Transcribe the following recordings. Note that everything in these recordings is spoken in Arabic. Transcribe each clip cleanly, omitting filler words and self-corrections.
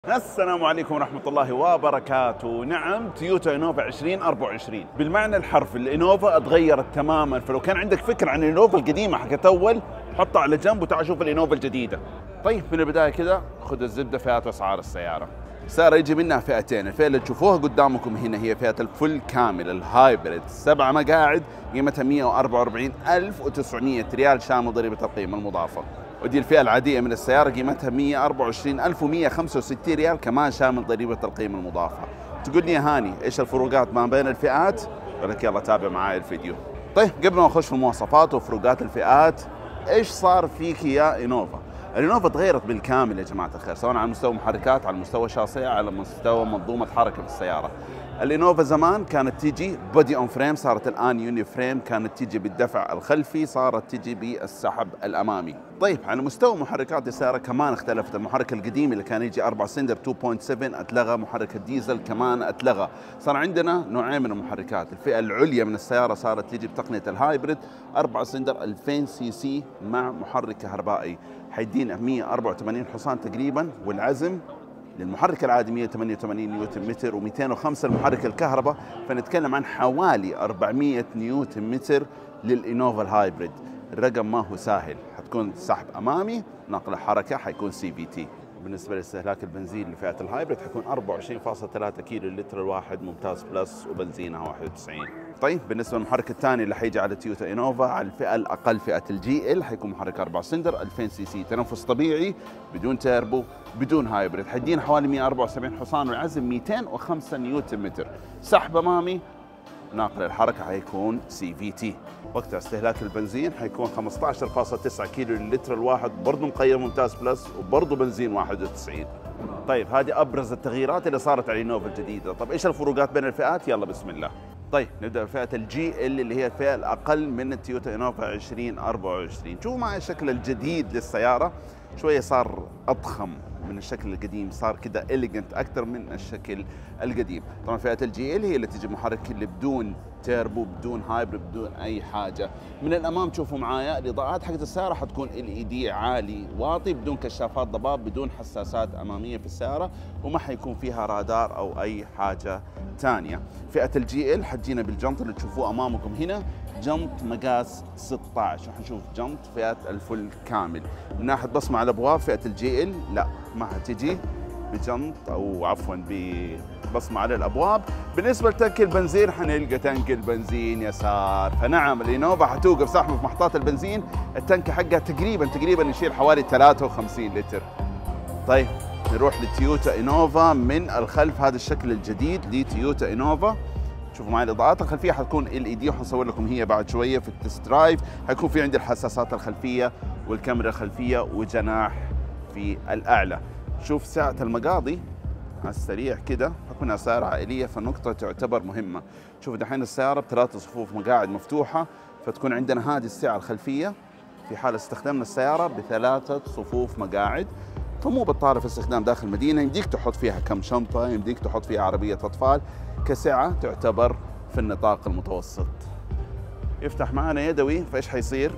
السلام عليكم ورحمة الله وبركاته. نعم، تويوتا إنوفا 2024 بالمعنى الحرفي. الإنوفا اتغيرت تماما، فلو كان عندك فكرة عن الإنوفا القديمة حقت أول حطها على جنب وتعال شوف الإنوفا الجديدة. طيب من البداية كده خذ الزبدة فئات وأسعار السيارة. السيارة يجي منها فئتين، الفئة اللي تشوفوها قدامكم هنا هي فئة الفل كامل الهايبريد 7 مقاعد، قيمتها 144,900 ريال شامل ضريبة القيمة المضافة. ودي الفئة العادية من السيارة قيمتها 124,165 ريال كمان شامل ضريبة القيمة المضافة. تقول لي يا هاني ايش الفروقات ما بين الفئات؟ اقول لك يلا تابع معاي الفيديو. طيب قبل ما نخش في المواصفات وفروقات الفئات، ايش صار فيك يا إنوفا؟ الإنوفا تغيرت بالكامل يا جماعة الخير، سواء على مستوى محركات، على مستوى شاصية، على مستوى منظومة حركة في السيارة. الإنوفا زمان كانت تيجي بودي اون فريم، صارت الآن يوني فريم. كانت تيجي بالدفع الخلفي، صارت تيجي بالسحب الأمامي. طيب على مستوى محركات السيارة كمان اختلفت. المحرك القديم اللي كان يجي 4 سلندر 2.7 اتلغى، محرك الديزل كمان اتلغى. صار عندنا نوعين من المحركات. الفئة العليا من السيارة صارت تيجي بتقنية الهايبريد 4 سلندر 2000 سي سي مع محرك كهربائي، حيدينا 184 حصان تقريبا، والعزم للمحرك العادي 188 نيوتن متر، و205 المحرك الكهرباء، فنتكلم عن حوالي 400 نيوتن متر للإنوفا الهايبريد. الرقم ما هو سهل، حتكون سحب أمامي، نقل حركة حيكون سي في تي. بالنسبة لاستهلاك البنزين لفئة الهايبريد حيكون 24.3 كيلو لتر الواحد، ممتاز بلس، وبنزينها 91. طيب بالنسبة للمحرك الثاني اللي حيجي على تويوتا إنوفا، على الفئة الأقل فئة الجي ال، حيكون محرك 4 سلندر 2000 سي سي، تنفس طبيعي بدون تيربو بدون هايبريد، حيدينا حوالي 174 حصان، والعزم 205 نيوتن متر. سحب أمامي، ناقل الحركة حيكون سي في تي. وقت استهلاك البنزين حيكون 15.9 كيلو للتر الواحد، برضه مقيم ممتاز بلس، وبرضه بنزين 91. طيب هذه أبرز التغييرات اللي صارت على الإنوفا الجديدة. طب إيش الفروقات بين الفئات؟ يلا بسم الله. طيب نبدأ بفئة الجي ال اللي هي الفئة الأقل من التويوتا إنوفا 2024. شوفوا معي الشكل الجديد للسيارة، شوية صار أضخم من الشكل القديم، صار كده إليجنت أكثر من الشكل القديم. طبعا فئة الجي ال هي اللي تجي محرك اللي بدون تيربو بدون هايبريد بدون أي حاجة. من الأمام تشوفوا معايا الإضاءات حقت السيارة حتكون LED عالي واطي، بدون كشافات ضباب، بدون حساسات أمامية في السيارة، وما حيكون فيها رادار أو أي حاجة ثانية. فئة الجي ال حتجينا بالجنط اللي تشوفوه أمامكم هنا، جنط مقاس 16. حنشوف جنط فئة الفل كامل. من ناحية بصمة على الأبواب فئة الجي ال لا، ما حتجي بجنط أو عفوا ببصمة على الأبواب. بالنسبة لتنك البنزين حنلقى تنك البنزين يسار. فنعم الإنوفا حتوقف زحمة في محطات البنزين، التنك حقها تقريبا يشيل حوالي 53 لتر. طيب نروح لتويوتا إنوفا من الخلف، هذا الشكل الجديد لتويوتا إنوفا. شوفوا معي الاضاءات الخلفيه حتكون LED، وحنصور لكم هي بعد شويه في التست درايف. حيكون في عندي الحساسات الخلفيه والكاميرا الخلفيه وجناح في الاعلى. شوف سعه المقاضي على السريع كده، حكونها سياره عائليه، فالنقطه تعتبر مهمه. شوف دحين السياره ب3 صفوف مقاعد مفتوحه، فتكون عندنا هذه السعه الخلفيه في حال استخدمنا السياره ب3 صفوف مقاعد. فمو بالطارئ في استخدام داخل المدينه، يمديك تحط فيها كم شنطه، يمديك تحط فيها عربيه اطفال، كسعه تعتبر في النطاق المتوسط. يفتح معانا يدوي، فايش حيصير؟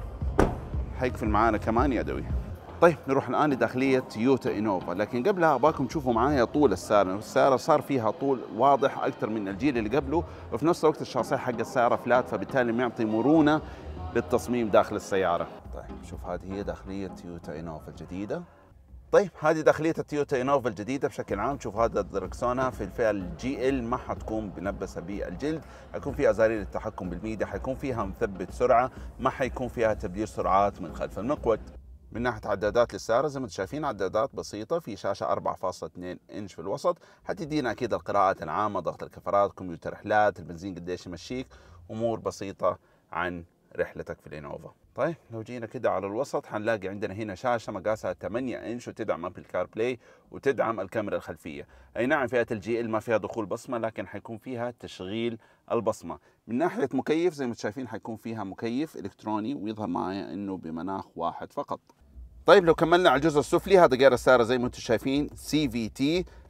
حيقفل معانا كمان يدوي. طيب نروح الان لداخليه تويوتا إنوفا، لكن قبلها ابغاكم تشوفوا معايا طول السياره. السياره صار فيها طول واضح اكثر من الجيل اللي قبله، وفي نفس الوقت الشاصيه حق السياره فلات، فبالتالي معطي مرونه للتصميم داخل السياره. طيب شوف هذه هي داخليه تويوتا إنوفا الجديده. طيب هذه داخلية التويوتا إنوفا الجديدة بشكل عام. شوف هذا الدركسونة في الفئة الجي ال ما حتكون بنبسة بالجلد، حيكون فيها أزارير التحكم بالميديا، حيكون فيها مثبت سرعة، ما حيكون فيها تبديل سرعات من خلف المقود. من ناحية عدادات للسيارة زي ما انتم شايفين عدادات بسيطة، في شاشة 4.2 إنش في الوسط، حتدينا أكيد القراءات العامة، ضغط الكفرات، كمبيوتر رحلات، البنزين قديش يمشيك، أمور بسيطة عن رحلتك في الإنوفا. طيب لو جينا كده على الوسط حنلاقي عندنا هنا شاشة مقاسها 8 إنش، وتدعم أبل كار بلاي، وتدعم الكاميرا الخلفية. أي نعم فئة الجي ال ما فيها دخول بصمة، لكن حيكون فيها تشغيل البصمة. من ناحية مكيف زي ما شايفين حيكون فيها مكيف إلكتروني، ويظهر معايا إنه بمناخ واحد فقط. طيب لو كملنا على الجزء السفلي، هذا غير السيارة زي ما انتم شايفين CVT،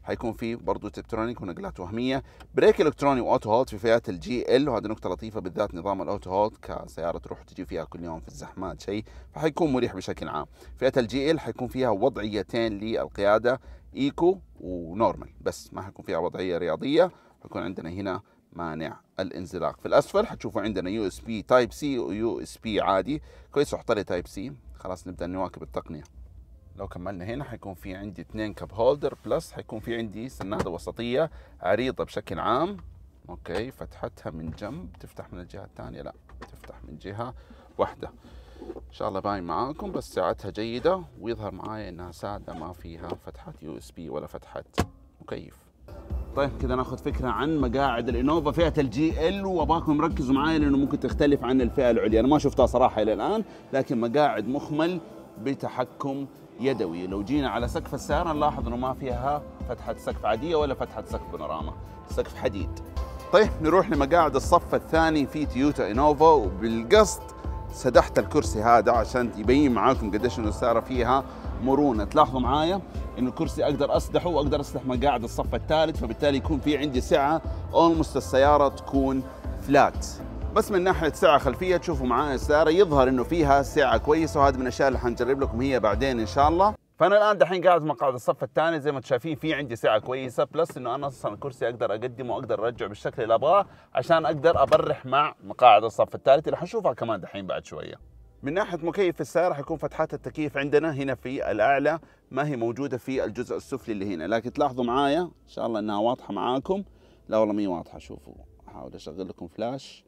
حيكون في برضه تبترونيك ونقلات وهميه، بريك الكتروني واوتو هولد في فئات الجي ال، وهذه نقطه لطيفه بالذات نظام الاوتو هولد كسياره تروح وتجي فيها كل يوم في الزحمات شيء، فحيكون مريح بشكل عام. فئه الجي ال حيكون فيها وضعيتين للقياده، ايكو ونورمال، بس ما حيكون فيها وضعيه رياضيه. حيكون عندنا هنا مانع الانزلاق. في الاسفل حتشوفوا عندنا يو اس بي تايب سي ويو اس بي عادي. كويس وحط لي تايب سي، خلاص نبدا نواكب التقنيه. لو كملنا هنا حيكون في عندي 2 كاب هولدر بلس، حيكون في عندي سناده وسطيه عريضه بشكل عام. اوكي، فتحتها من جنب، تفتح من الجهه الثانيه؟ لا، تفتح من جهه واحده. ان شاء الله باين معاكم، بس ساعتها جيده ويظهر معايا انها ساده، ما فيها فتحه يو اس بي ولا فتحه مكيف. طيب كذا ناخذ فكره عن مقاعد الانوفا فئه الجي ال، واباكم ركزوا معايا لانه ممكن تختلف عن الفئه العليا. انا ما شفتها صراحه الى الان، لكن مقاعد مخمل بتحكم يدوي. لو جينا على سقف السياره نلاحظ انه ما فيها فتحه سقف عاديه ولا فتحه سقف بانوراما، سقف حديد. طيب نروح لمقاعد الصف الثاني في تويوتا انوفا، وبالقصد سدحت الكرسي هذا عشان يبين معاكم قديش انه السياره فيها مرونه. تلاحظوا معايا انه الكرسي اقدر اسدحه واقدر اسدح مقاعد الصف الثالث، فبالتالي يكون في عندي سعه اولموست السياره تكون فلات. بس من ناحيه سعه خلفيه تشوفوا معايا السياره يظهر انه فيها سعه كويسه، وهذه من الاشياء اللي حنجرب لكم هي بعدين ان شاء الله. فانا الان دحين قاعد في مقعد الصف الثاني، زي ما انتم شايفين في عندي سعه كويسه، بلس انه انا اصلا الكرسي اقدر اقدمه واقدر ارجعه بالشكل اللي ابغاه عشان اقدر ابرح مع مقاعد الصف الثالث اللي حنشوفها كمان دحين بعد شويه. من ناحيه مكيف السياره حيكون فتحات التكييف عندنا هنا في الاعلى، ما هي موجوده في الجزء السفلي اللي هنا، لكن تلاحظوا معايا ان شاء الله انها واضحه معاكم. لا والله مي واضحه، شوفوا احاول اشغل لكم فلاش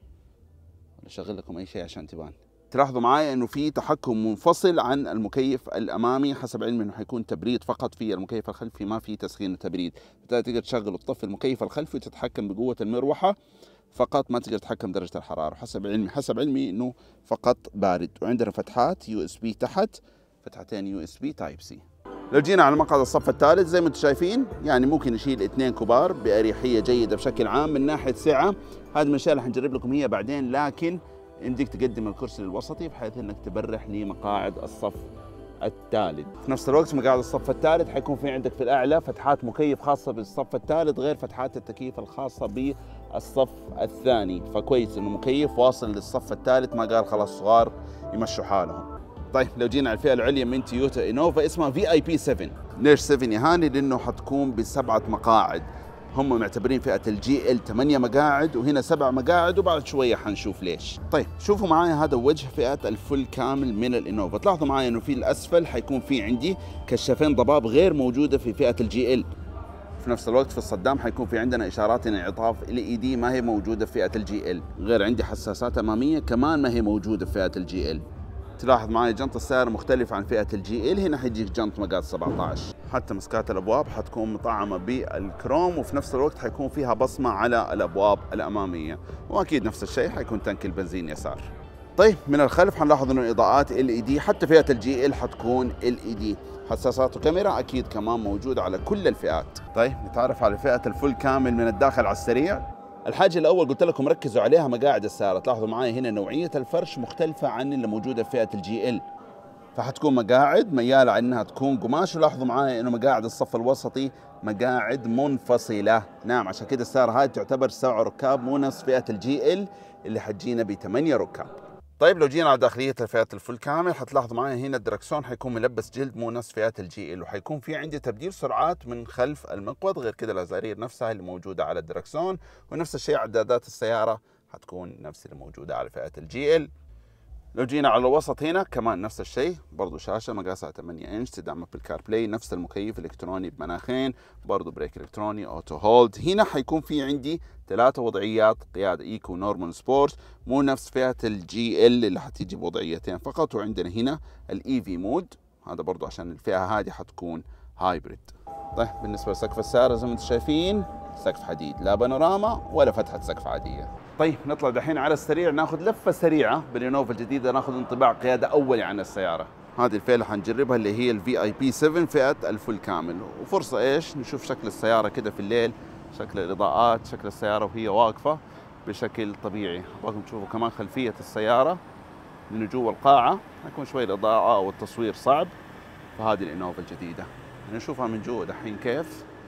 ولا اشغل لكم اي شيء عشان تبان. تلاحظوا معايا انه في تحكم منفصل عن المكيف الامامي، حسب علمي انه حيكون تبريد فقط في المكيف الخلفي، ما في تسخين وتبريد، بالتالي تقدر تشغل وتطفي المكيف الخلفي وتتحكم بقوه المروحه فقط، ما تقدر تتحكم درجه الحراره. حسب علمي انه فقط بارد. وعندنا فتحات يو اس بي تحت، فتحتين يو اس بي تايب سي. لو جينا على مقعد الصف الثالث زي ما انتم شايفين، يعني ممكن يشيل 2 كبار باريحيه جيده بشكل عام. من ناحيه سعه هذه من الاشياء اللي حنجرب لكم هي بعدين، لكن يمديك تقدم الكرسي للوسطي بحيث انك تبرح لمقاعد الصف الثالث. في نفس الوقت مقاعد الصف الثالث حيكون في عندك في الاعلى فتحات مكيف خاصه بالصف الثالث غير فتحات التكييف الخاصه بالصف الثاني، فكويس انه مكيف واصل للصف الثالث، ما قال خلاص صغار يمشوا حالهم. طيب لو جينا على الفئه العليا من تويوتا انوفا اسمها في اي بي 7. ليش 7 يا هاني؟ لانه حتكون ب7 مقاعد، هم معتبرين فئه الجي ال 8 مقاعد وهنا 7 مقاعد، وبعد شويه حنشوف ليش. طيب شوفوا معايا هذا وجه فئه الفل كامل من الانوفا. تلاحظوا معايا انه في الاسفل حيكون في عندي كشافين ضباب غير موجوده في فئه الجي ال. في نفس الوقت في الصدام حيكون في عندنا اشارات انعطاف LED ما هي موجوده في فئه الجي ال، غير عندي حساسات اماميه كمان ما هي موجوده في فئه الجي ال. تلاحظ معي جنط السيارة مختلفة عن فئة الجي ال، هنا حيجيك جنط مقاس 17، حتى مسكات الابواب حتكون مطعمة بالكروم، وفي نفس الوقت حيكون فيها بصمة على الابواب الامامية، واكيد نفس الشيء حيكون تنك البنزين يسار. طيب من الخلف حنلاحظ انه الاضاءات LED حتى فئة الجي ال حتكون LED، حساسات وكاميرا اكيد كمان موجودة على كل الفئات. طيب نتعرف على فئة الفل كامل من الداخل على السريع. الحاجة الأول قلت لكم ركزوا عليها مقاعد السيارة. تلاحظوا معي هنا نوعية الفرش مختلفة عن اللي موجودة في فئة الجي ال، فحتكون مقاعد ميالة على انها تكون قماش. ولاحظوا معي انه مقاعد الصف الوسطي مقاعد منفصلة، نعم عشان كده السيارة هذه تعتبر 7 ركاب مو نفس فئة الجي ال اللي حتجينا ب8 ركاب. طيب لو جينا على داخلية فئة الفل كامل حتلاحظوا معي هنا الدركسون حيكون ملبس جلد مو نفس فئة الجي ال، وحيكون في عندي تبديل سرعات من خلف المقود، غير كده الازارير نفسها اللي موجودة على الدركسون، ونفس الشيء عدادات السيارة حتكون نفس اللي موجودة على فئة الجي ال. لو جينا على الوسط هنا كمان نفس الشيء، برضو شاشة مقاسها 8 انش تدعمك بالكار بلاي، نفس المكيف الالكتروني بمناخين، برضو بريك الكتروني، اوتو هولد. هنا حيكون في عندي 3 وضعيات قيادة، ايكو، نورمال، سبورت، مو نفس فئة الجي ال اللي حتيجي بوضعيتين فقط. وعندنا هنا الاي في مود، هذا برضو عشان الفئة هذه حتكون هايبريد. طيب بالنسبة لسقف السيارة زي ما انتم شايفين سقف حديد، لا بانوراما ولا فتحة سقف عادية. طيب نطلع دحين على السريع ناخذ لفة سريعة بالانوفا الجديدة، ناخذ انطباع قيادة أولي عن السيارة. هذه الفئة اللي حنجربها اللي هي الفي اي بي 7 فئة الفل كامل، وفرصة ايش نشوف شكل السيارة كده في الليل، شكل الإضاءات، شكل السيارة وهي واقفة بشكل طبيعي. ابغاكم تشوفوا كمان خلفية السيارة لأنه جوا القاعة حيكون شوي الإضاءة والتصوير صعب، فهذه الانوفا الجديدة نشوفها من جوا دحين كيف.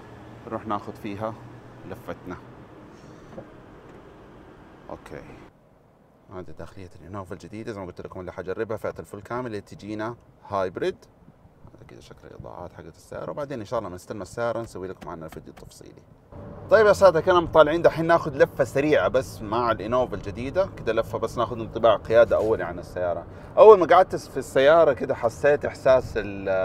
نروح ناخذ فيها لفتنا. اوكي، هذه داخلية الإنوفا الجديدة زي ما قلت لكم اللي حجربها فئة الفل كامل اللي تجينا هايبريد. هذا كذا شكل الإضاءات حقت السيارة، وبعدين إن شاء الله نستلم السيارة نسوي لكم عنها الفيديو التفصيلي. طيب يا سادة كنا طالعين دحين ناخذ لفة سريعة بس مع الإنوفا الجديدة، كذا لفة بس ناخذ انطباع قيادة أولي عن السيارة. أول ما قعدت في السيارة كذا حسيت إحساس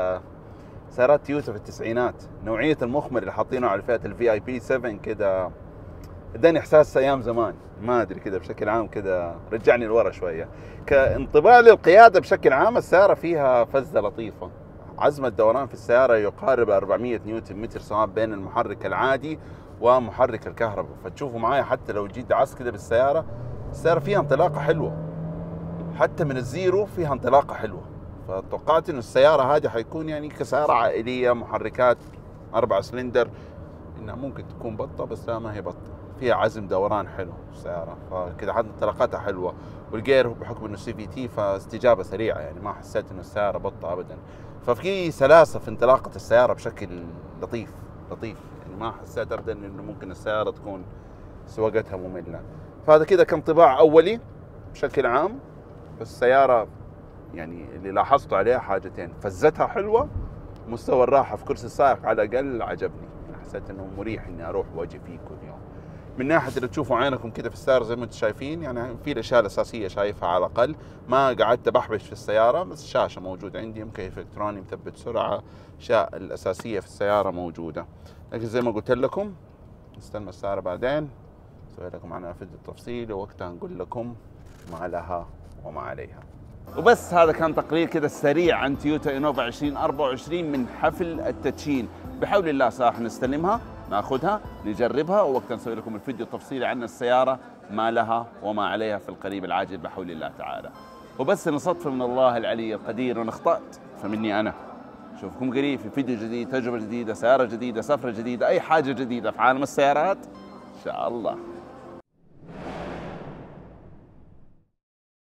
سيارات تويوتا في التسعينات، نوعية المخمر اللي حاطينه على فئة الفي اي بي 7 كذا، اداني احساس ايام زمان، ما ادري كذا بشكل عام كذا رجعني لورا شويه. كانطباع للقياده بشكل عام السياره فيها فزه لطيفه، عزم الدوران في السياره يقارب 400 نيوتن متر سواء بين المحرك العادي ومحرك الكهرباء، فتشوفوا معايا حتى لو جيت دعست كذا بالسياره، السياره فيها انطلاقه حلوه، حتى من الزيرو فيها انطلاقه حلوه. فتوقعت انه السياره هذه حيكون يعني كسياره عائليه محركات 4 سلندر انها ممكن تكون بطه، بس لا ما هي بطه، فيها عزم دوران حلو السياره، فكذا حتى انطلاقاتها حلوه، والجير بحكم انه سي في تي فاستجابه سريعه، يعني ما حسيت انه السياره بطه ابدا، ففي سلاسه في انطلاقه السياره بشكل لطيف يعني ما حسيت ابدا انه ممكن السياره تكون سواقتها ممله. فهذا كذا كانطباع اولي بشكل عام. بس السياره يعني اللي لاحظته عليها حاجتين، فزتها حلوه، مستوى الراحه في كرسي السائق على الاقل عجبني، حسيت انه مريح اني اروح واجي فيه كل يوم. من ناحيه اللي تشوفوا عينكم كذا في السياره زي ما انتم شايفين، يعني في الاشياء الاساسيه شايفها على الاقل، ما قعدت بحبش في السياره، بس الشاشه موجوده عندي، مكيف الكتروني، مثبت سرعه، الاشياء الاساسيه في السياره موجوده. لكن زي ما قلت لكم نستلم السياره بعدين نسوي لكم عنها فيديو تفصيلي، ووقتها نقول لكم ما لها وما عليها. وبس هذا كان تقرير كذا سريع عن تويوتا إنوفا 2024 من حفل التدشين. بحول الله راح نستلمها، ناخذها، نجربها، ووقتها نسوي لكم الفيديو التفصيلي عن السيارة ما لها وما عليها في القريب العاجل بحول الله تعالى. وبس إن صدفة من الله العلي القدير وإن أخطأت فمني أنا. أشوفكم قريب في فيديو جديد، تجربة جديدة، سيارة جديدة، سفرة جديدة، أي حاجة جديدة في عالم السيارات إن شاء الله.